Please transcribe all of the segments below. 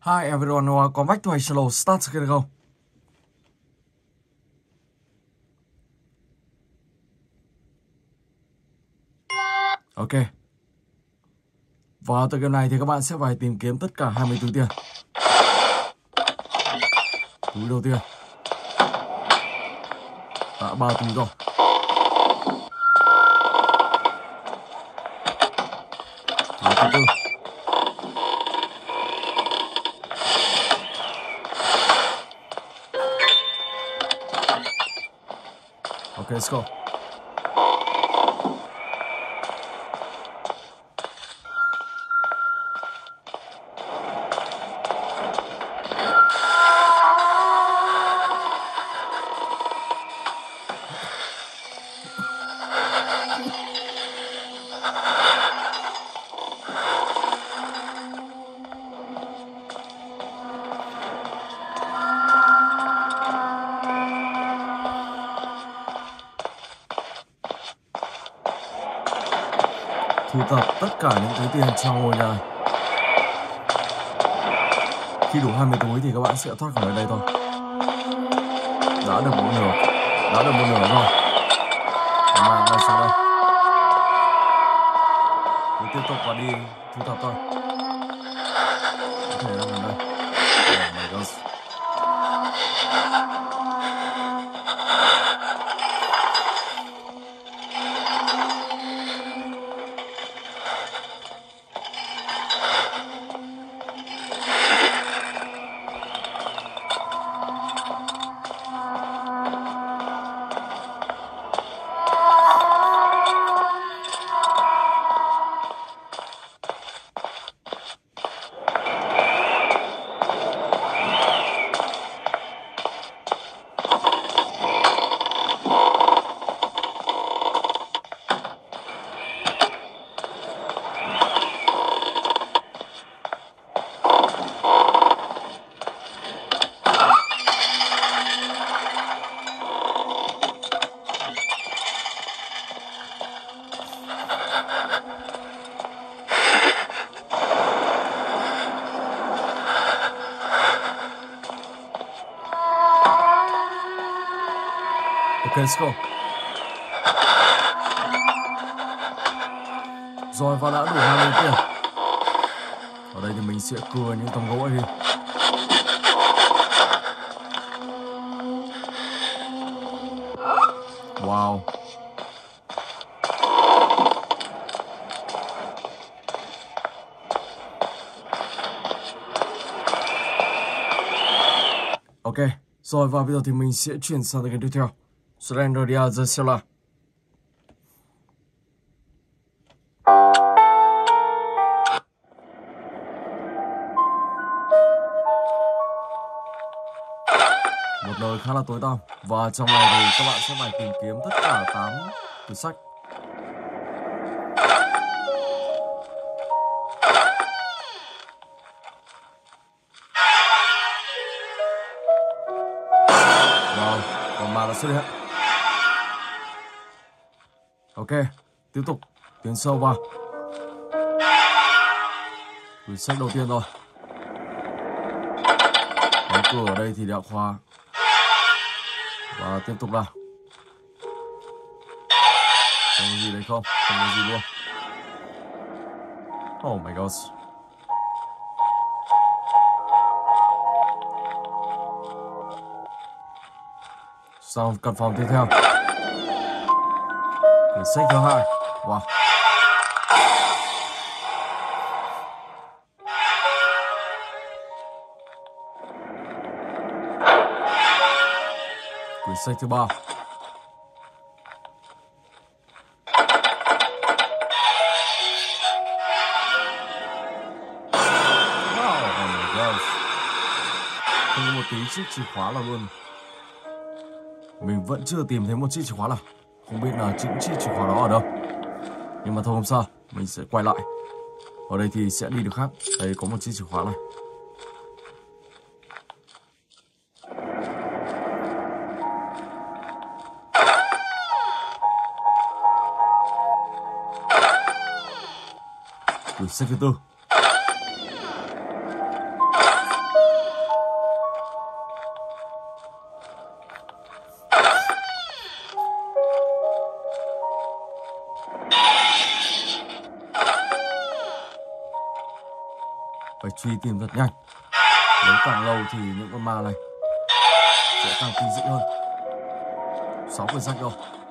Hi everyone, welcome back to Hello Start here go. Ok. Và từ game này thì các bạn sẽ phải tìm kiếm tất cả 20 túi tiền. Túi đầu tiên đã 3 túi rồi. Túi thứ tư. Ok, let's go. Thu thập tất cả những túi tiền trong ngôi nhà này. Khi đủ 20 túi thì các bạn sẽ thoát khỏi đây thôi. Đã được một nửa. Đã được một nửa rồi. Mà đây xuống đây. Cứ tiếp tục và đi thu thập thôi. Có thể đang gần đây. Oh my god. Ok, let's go. Rồi và đã đủ 20 tiền. Ở đây thì mình sẽ cưa những tấm gỗ đi. Wow. Ok, rồi và bây giờ thì mình sẽ chuyển sang cái tiếp theo. Surrender the Zella. Một nơi khá là tối tăm. Và trong này thì các bạn sẽ phải tìm kiếm tất cả 8 túi sách. Wow, còn mà đã xuất hiện. Ok, tiếp tục tiến sâu vào. Túi sách đầu tiên rồi. Cái cửa ở đây thì đã khóa. Và tiếp tục nào. Không có gì đấy không? Không có gì luôn. Oh my god. Sau căn phòng tiếp theo. Quyển sách thứ hai. Wow. Quyển sách thứ ba. Wow, oh my god. Không có một tí chiếc chìa khóa nào luôn. Mình vẫn chưa tìm thấy một chiếc chìa khóa nào. Không biết là những chiếc chìa khóa đó ở đâu. Nhưng mà thôi không sao, mình sẽ quay lại. Ở đây thì sẽ đi được khác. Đây có một chiếc chìa khóa này. Quyển sách thứ tư. Phải truy tìm thật nhanh. Nếu càng lâu thì những con ma này sẽ càng kinh dị hơn. 6 quyển sách đâu.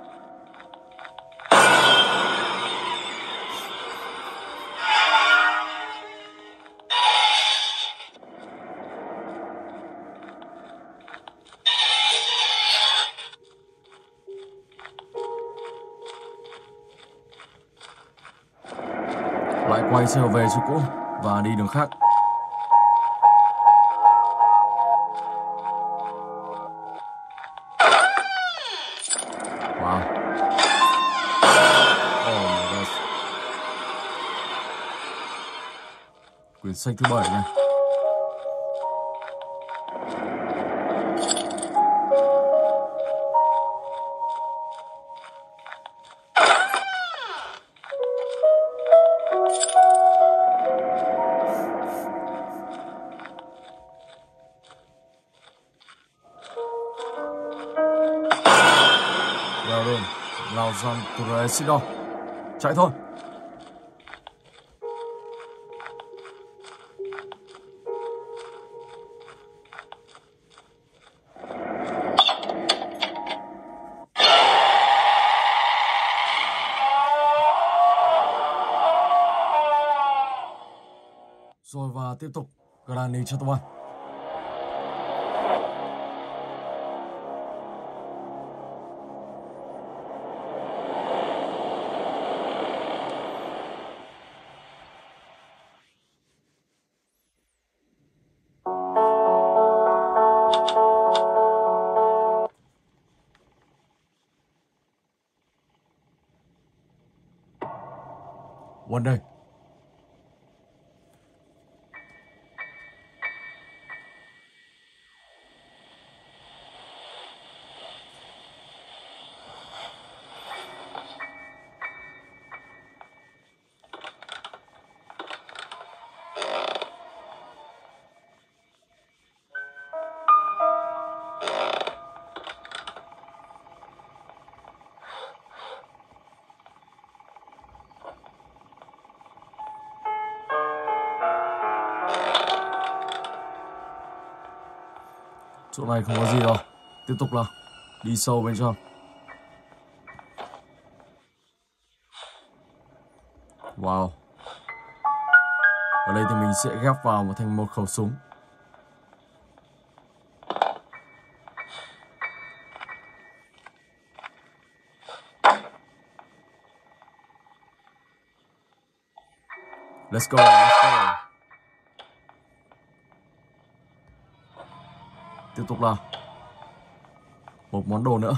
Lại quay trở về chỗ cũ và đi đường khác. Wow. Oh my god. Quyển sách thứ 7 này. Lao Gian Torresido. Chạy thôi. Rồi và tiếp tục Granny cho tôi. One day. Chỗ này không có gì đâu. Tiếp tục nào. Đi sâu bên trong. Wow. Ở đây thì mình sẽ ghép vào thành một khẩu súng. Let's go, let's go. Tiếp tục nào. Một món đồ nữa.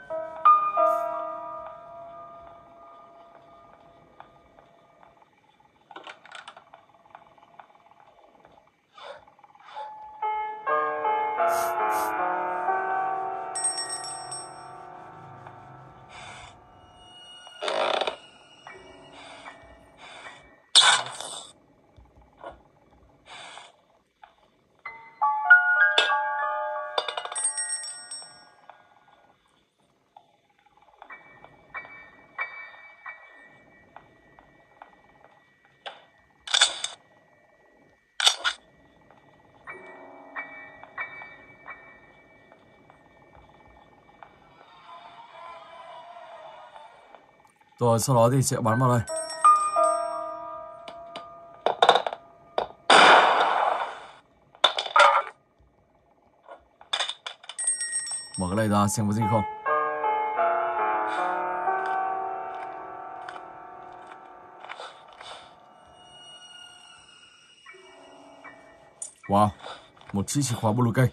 Rồi sau đó thì sẽ bắn vào đây. Mở cái này ra xem có gì không. Wow, một chiếc chìa khóa blue key.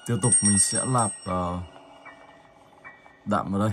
Tiếp tục mình sẽ lạp đạm vào đây.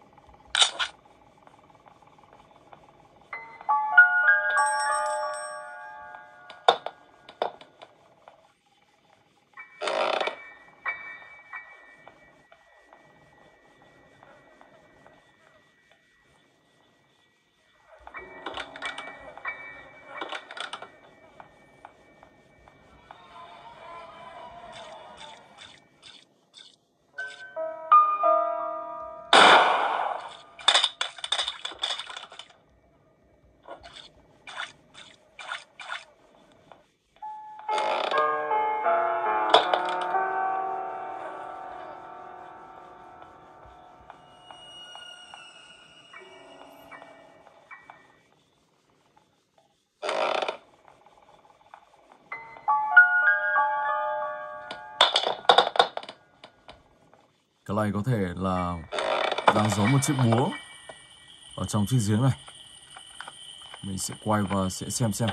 Cái này có thể là đang giống một chiếc búa ở trong chiếc giếng này. Mình sẽ quay và sẽ xem.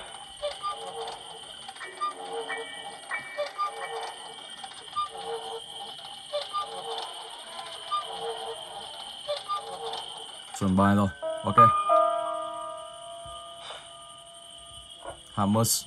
Chuẩn bài rồi. Ok. Hammers.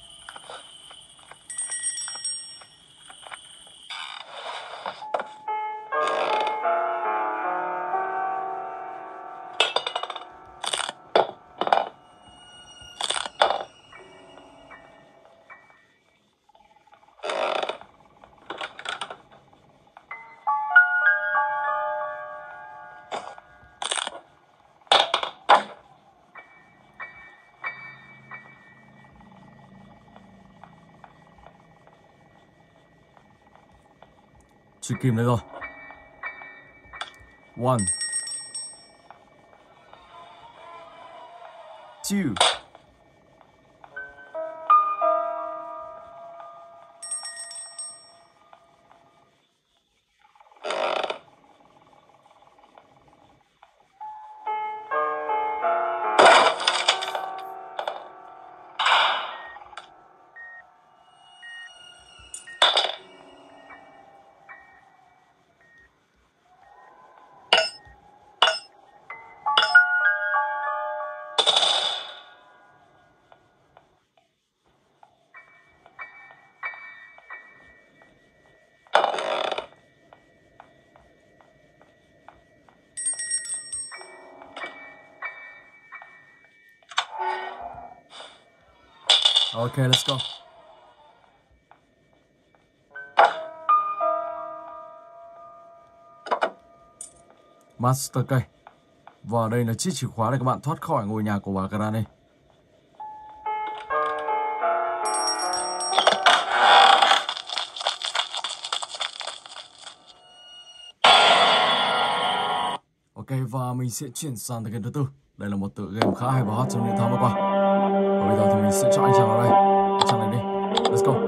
Truy kìm đây rồi. 1 2 Okay, let's go. Master cây. Và đây là chiếc chìa khóa để các bạn thoát khỏi ngôi nhà của bà Granny. Ok, và mình sẽ chuyển sang tới game thứ tư. Đây là một tựa game khá hay và hot trong những tháng vừa qua. Và bây giờ thì mình sẽ cho anh chàng vào đây. Anh chàng này đi. Let's go.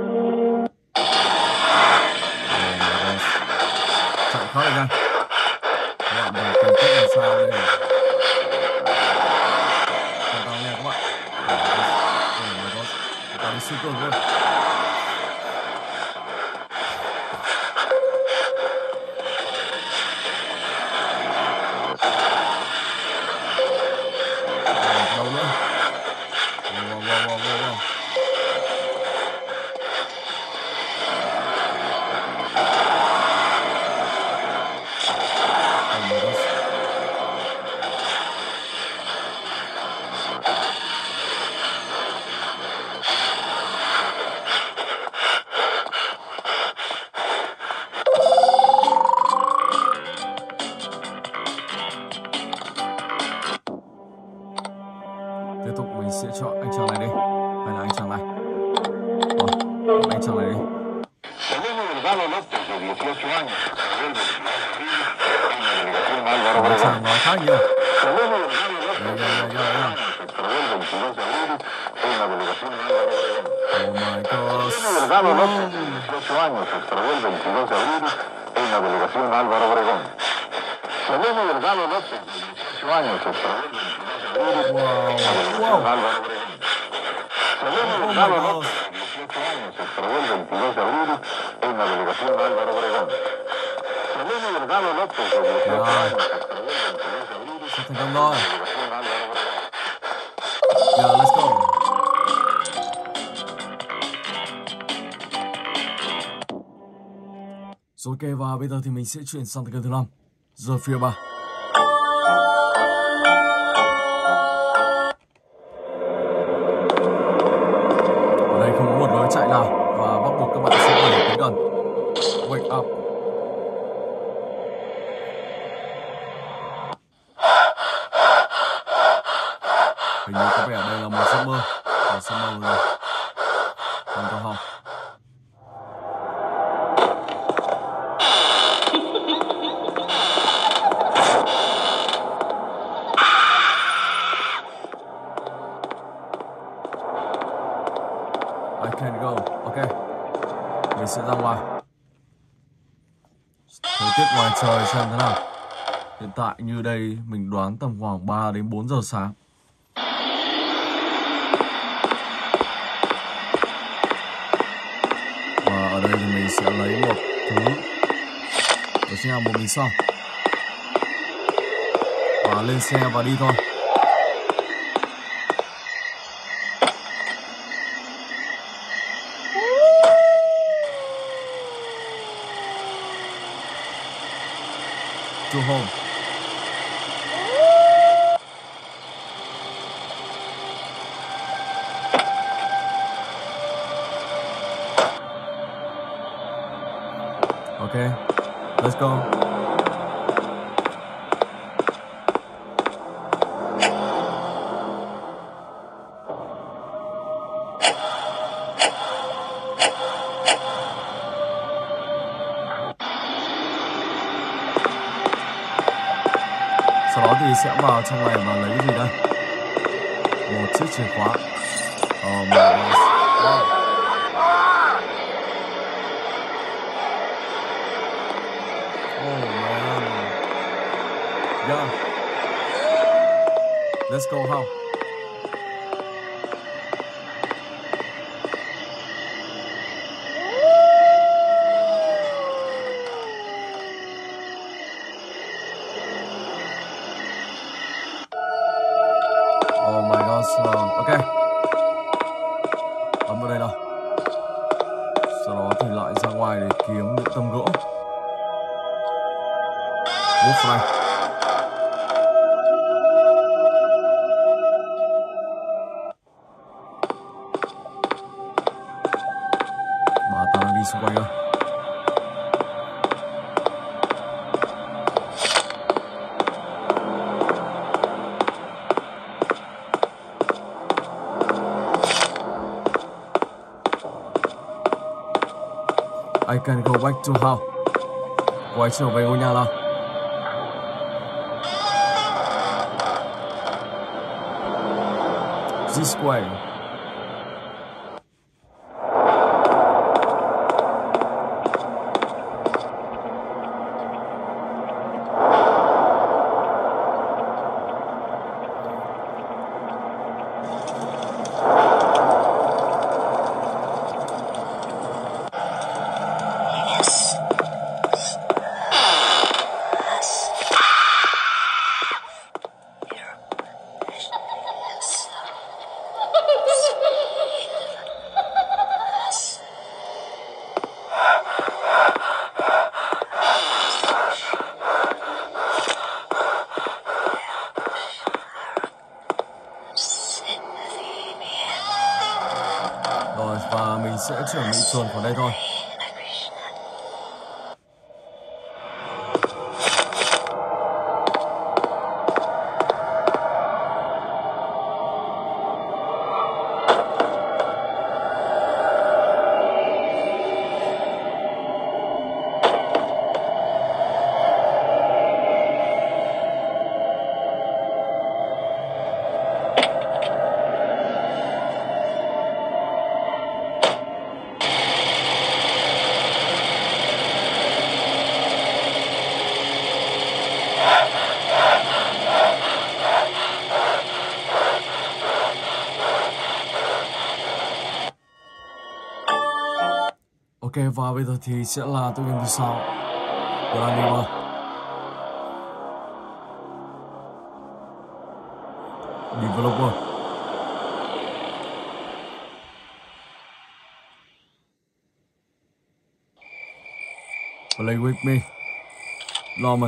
Chạy khá là nhanh. Các bạn phải tìm cách làm sao để tăng tăng nha các bạn. Chúng ta đi siêu cường luôn. Đâu nữa? Wow. Tiếp tục mình sẽ chọn anh chàng này đi. Hay là anh chàng này. Anh chàng này đi. Anh chàng nói khá nhiều. Oh my God. Wow. Se extravió el 22 de abril en la delegación Álvaro Obregón. Rồi, sắp thành công rồi. Giờ let's go. Rồi ok, và bây giờ thì mình sẽ chuyển sang thành công thứ 5. Giờ phía 3. Ở đây không có một lối chạy nào và bắt buộc các bạn sẽ phải tiến gần. Wake up. Hình như có vẻ đây là một giấc mơ. Một giấc mơ rồi. Không có không. I can't go. Ok. Mình sẽ ra ngoài. Thời tiết ngoài trời xem thế nào. Hiện tại như đây mình đoán tầm khoảng 3 đến 4 giờ sáng. Và ở đây thì mình sẽ lấy một thứ. Đó chính là một bình xăng. Và lên xe và đi thôi. To home. Okay, let's go. Sau đó thì sẽ vào trong này và lấy cái gì đây? Một chiếc chìa khóa. Oh my God. Wow. Oh man. Yeah. Let's go how? Oh my God, slow. Ok. Ấn vào đây nào. Sau đó thì lại ra ngoài để kiếm những tấm gỗ. Wolf này. Bà ta đi xung quanh rồi. I can go back to house. Quay trở về ngôi nhà nào. This way. Rồi và mình sẽ chuẩn bị chuồn khỏi đây thôi. Ok, và bây giờ thì sẽ là tự nhiên thứ 6 của Anima. Developer. Play with me. Norman.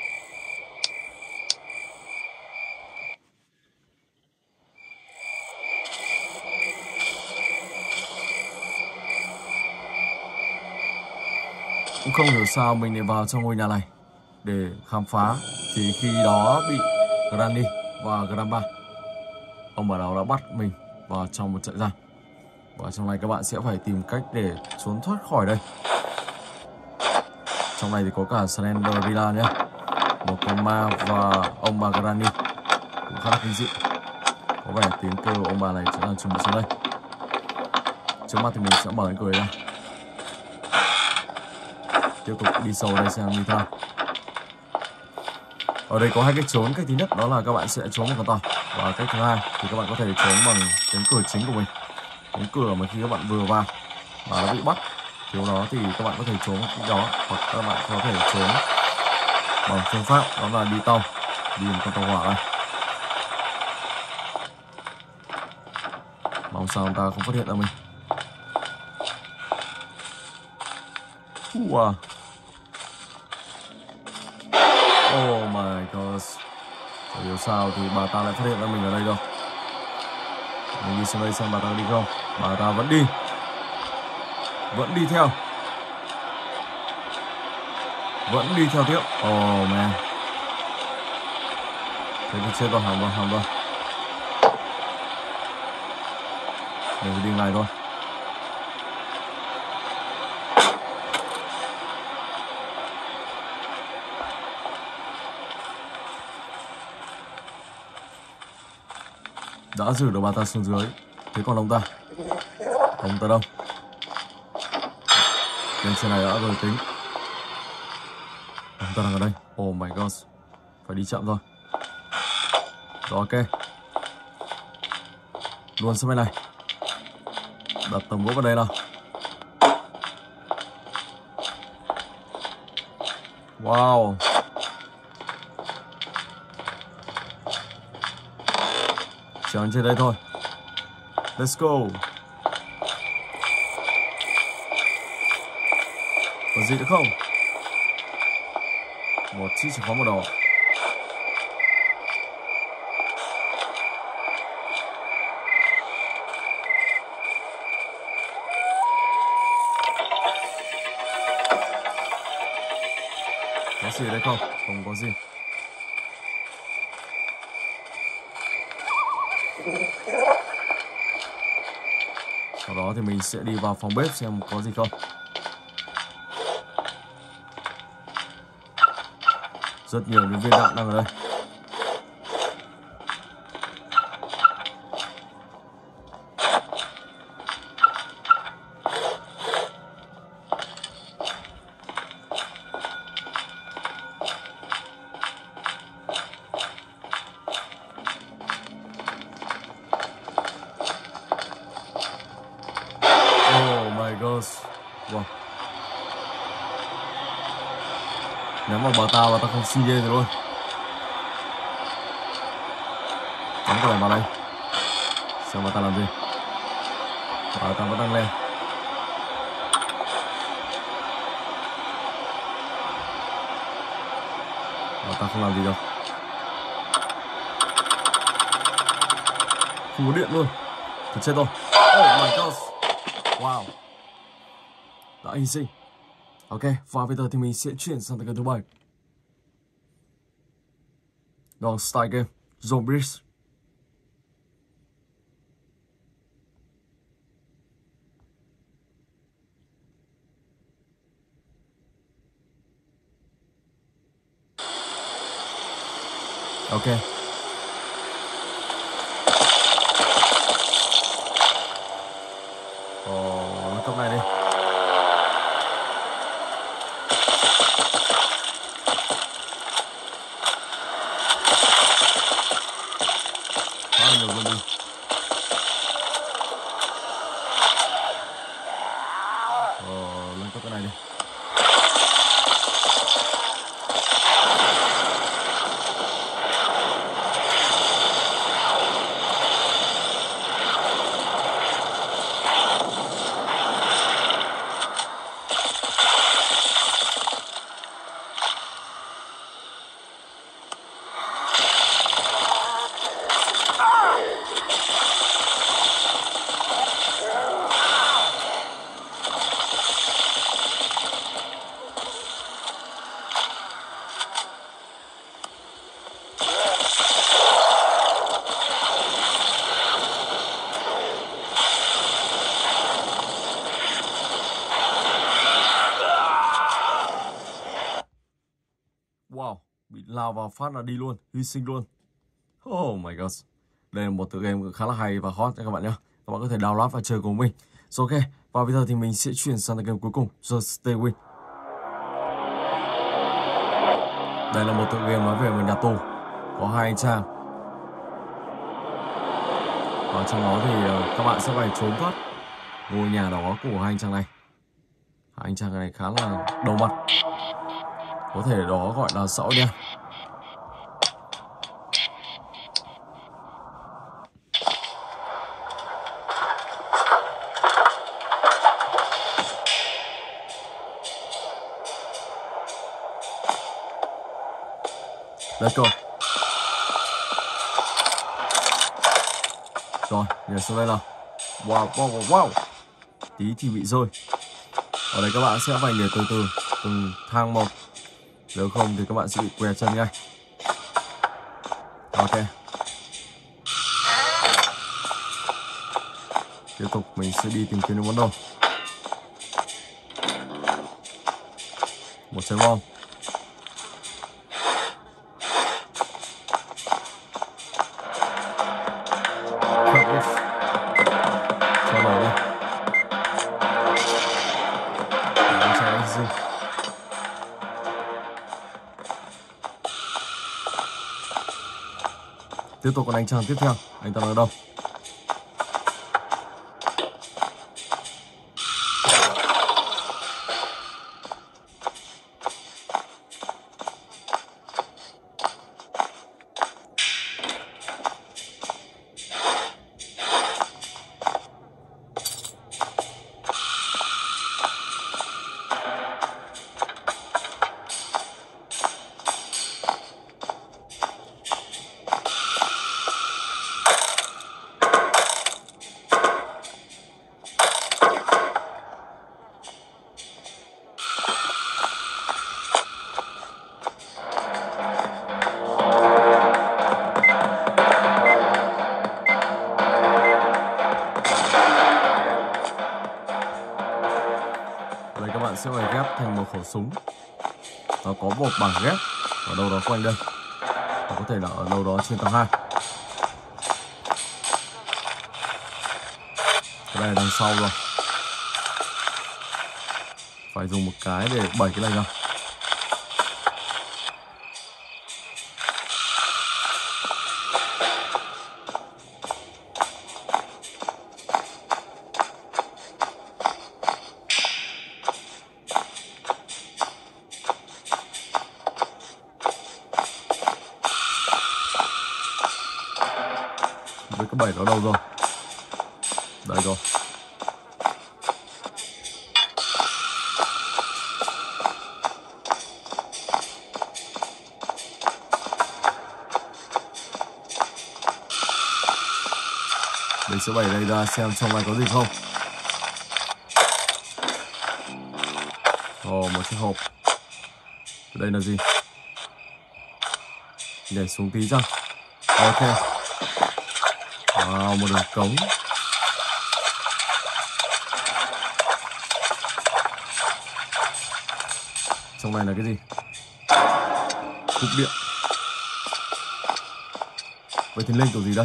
Cũng không hiểu sao mình lại vào trong ngôi nhà này để khám phá, thì khi đó bị Granny và Grandpa, ông bà đó đã bắt mình vào trong một trại giam. Và trong này các bạn sẽ phải tìm cách để trốn thoát khỏi đây. Trong này thì có cả Slenderilla nhé, một con ma và ông bà Granny cũng khá là kinh dị. Có vẻ tiếng kêu ông bà này sẽ đang chuẩn bị xuống đây. Trước mắt thì mình sẽ mở cái cửa ra, tiếp tục đi sâu đây xem như thế nào. Ở đây có hai cách trốn. Cách thứ nhất đó là các bạn sẽ trốn một con tàu, và cách thứ hai thì các bạn có thể trốn bằng cánh cửa chính của mình, cánh cửa mà khi các bạn vừa vào và nó bị bắt. Thiếu đó thì các bạn có thể trốn cách đó, hoặc các bạn có thể trốn bằng phương pháp đó là đi tàu, đi một con tàu hỏa này. Mong sao ông ta không phát hiện ra mình. Wow. Oh my god. Chẳng hiểu sao thì bà ta lại phát hiện ra mình ở đây đâu. Mình đi xuống đây xem bà ta đi không. Bà ta vẫn đi. Vẫn đi theo. Vẫn đi theo tiếp. Oh man. Thế thì chết rồi, hỏng rồi. Mình phải đi ngay thôi. Đã giữ được bà ta xuống dưới. Thế còn ông ta? Ông ta đâu? Lên trên này đã rồi tính. Ông ta đang ở đây. Oh my god. Phải đi chậm thôi. Rồi ok. Luôn sang bên này. Đặt tầm gỗ vào đây nào. Wow. Trèo trên đây thôi. Let's go. Có gì nữa không? Một chiếc chìa khóa màu đỏ. Có gì ở đây không? Không có gì. Sau đó thì mình sẽ đi vào phòng bếp xem có gì không. Rất nhiều những viên đạn đang ở đây. Oh my god. Wow. Nếu mà bà ta không xi lên rồi luôn. Bắn cái này vào đây. Xem bà ta làm gì. Bà ta vẫn đang lên. Bà ta không làm gì đâu. Không có điện luôn. Thật chết rồi. Oh my god. Wow. Đã hy sinh. Ok, và bây giờ thì mình sẽ chuyển sang cái thứ 7. Đó là style game Zombies. Ok. Lên cấp này đi. Quá là nhiều zombie. Lên cấp cái này đi. Bị lao vào phát là đi luôn, hy sinh luôn. Oh my god. Đây là một tựa game khá là hay và hot nha các bạn nhé. Các bạn có thể download và chơi cùng mình. So, ok, và bây giờ thì mình sẽ chuyển sang tựa game cuối cùng, Just Stay Win. Đây là một tựa game nói về một nhà tù có hai anh chàng. Và trong đó thì các bạn sẽ phải trốn thoát ngôi nhà đó của hai anh chàng này. Hai anh chàng này khá là đầu mặt, có thể đó gọi là xã hội đen. Let's go. Rồi, nhảy xuống đây nào. Wow, wow, wow. Tí thì bị rơi. Ở đây các bạn sẽ phải nhảy từ từ, từng thang một. Nếu không thì các bạn sẽ bị què chân ngay. Ok. Tiếp tục mình sẽ đi tìm kiếm những món đồ. Một trái bom. Cho nổ đi. Tiếp tục còn anh chàng tiếp theo. Anh ta ở đâu? Đây các bạn sẽ phải ghép thành một khẩu súng. Nó có một bảng ghép ở đâu đó quanh đây. Và có thể là ở đâu đó trên tầng 2. Cái này đằng sau rồi. Phải dùng một cái để đẩy cái này ra. Với cái bẩy đó đâu rồi? Đây rồi. Mình sẽ bẩy đây ra xem trong này có gì không. Ồ, một chiếc hộp. Đây là gì? Nhảy xuống tí ra. Ok. Wow, một đường cống. Trong này là cái gì? Cục điện. Vậy thì lên kiểu gì đây?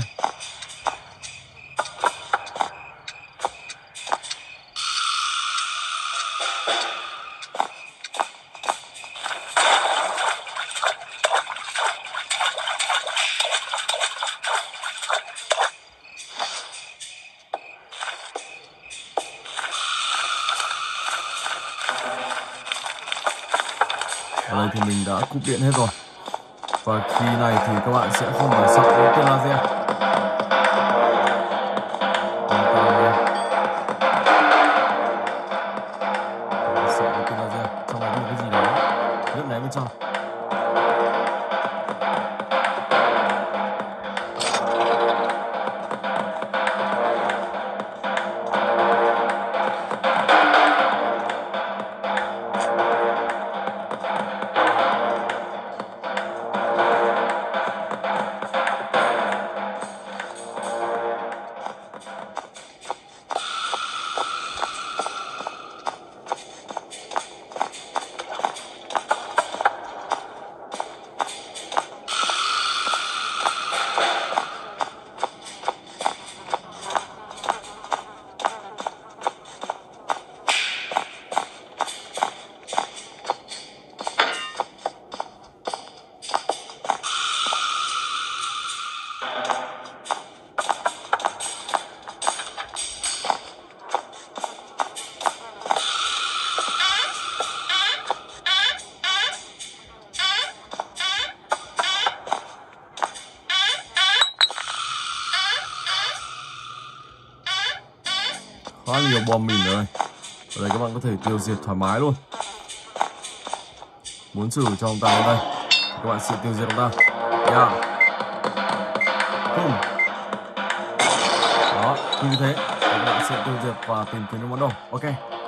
Ở đây thì mình đã cúp điện hết rồi. Và khi này thì các bạn sẽ không phải sợ những tia laser. Sợ những tia laser. Trong này có một cái gì đó nhấp nháy bên trong. quá nhiều bom mìn rồi. Ở đây các bạn có thể tiêu diệt thoải mái luôn. Muốn xử cho ông ta ở đây, các bạn sẽ tiêu diệt ông ta. Yeah. Boom. Đó, như thế các bạn sẽ tiêu diệt và tìm kiếm những món đồ. Ok.